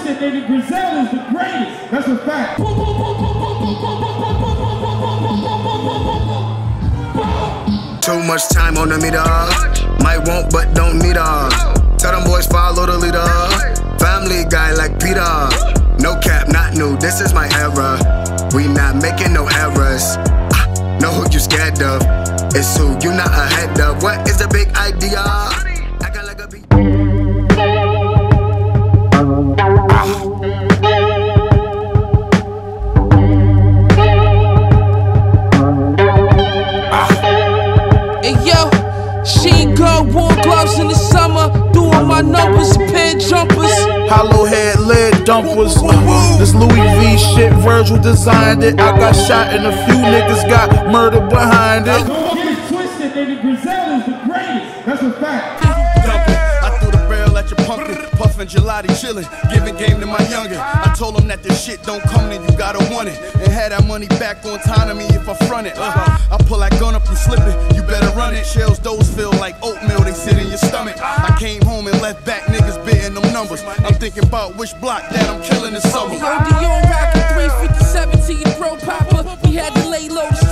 twisted, nigga. Grizel is the greatest. That's a fact. Too much time on the meter. Might want but don't need her. Tell them boys follow the leader. Family guy like Peter. No cap, not new, this is my era. We not making no errors. Know who you scared of. It's who you not ahead of. What is the big idea? I got like a beat. Hey yo, she got warm gloves in the summer, doing my numbers, pin jumpers. Hollow head lid dumpers. This Louis V shit, Virgil designed it. I got shot and a few niggas got murdered behind it. Don't get it twisted, nigga. Grizel is the greatest. That's a fact. I threw the barrel at your pumpkin, puffin' gelati chillin', giving game to my youngin'. I told him that this shit don't come, then you gotta want it, and had that money back on time to me if I front it. I pull that gun up and slip it, you better run it. Shells, those feel like oatmeal, they sit in your stomach. I came home and left back niggas bidding them numbers. I'm thinking about which block that I'm killing this summer. Yo, Dion rockin' 357 to your bro Papa. We had to lay low to